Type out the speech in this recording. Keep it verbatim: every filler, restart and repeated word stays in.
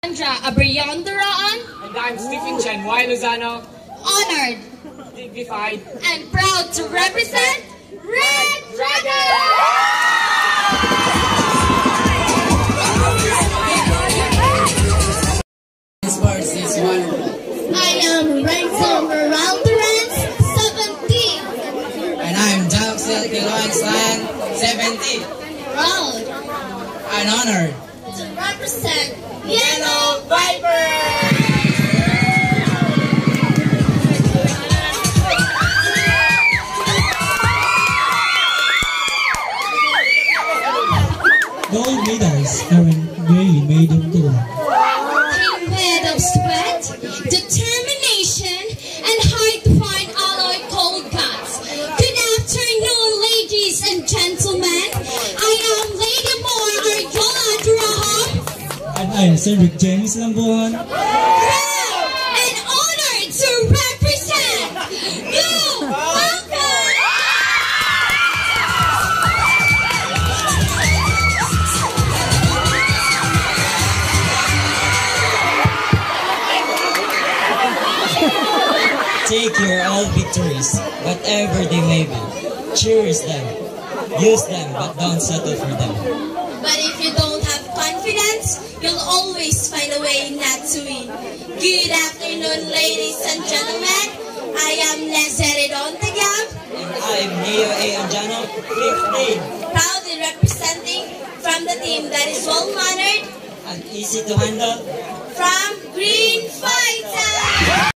Andra Abrion-Duraan. And I'm Stephen Chen Y. Lozano. Honored, Dignified, and proud to represent Red Dragon! Sports is wonderful. I am Renzo Morales, seventeen. And I'm Jackson Kiloanslan, seventeen. Proud And honored to represent Yellow Viper! Gold medals are really made of gold. Came made of sweat, determination, and hard-to-find alloy cold cuts. Good afternoon, ladies and gentlemen. I am Lady Moore Arjola Duraham. And I am Cedric James Lambuhan. Proud and honored to represent you. Welcome. Take your all victories, whatever they may be. Cherish them. Use them, but don't settle for them. But if you don't have confidence, you'll always find a way not to win. Good afternoon, ladies and gentlemen. I am Nazaridon Tagab. And I am Neo A. Anjano, fifteen. Proudly representing from the team that is well-mannered And easy to handle. from Green Fighter.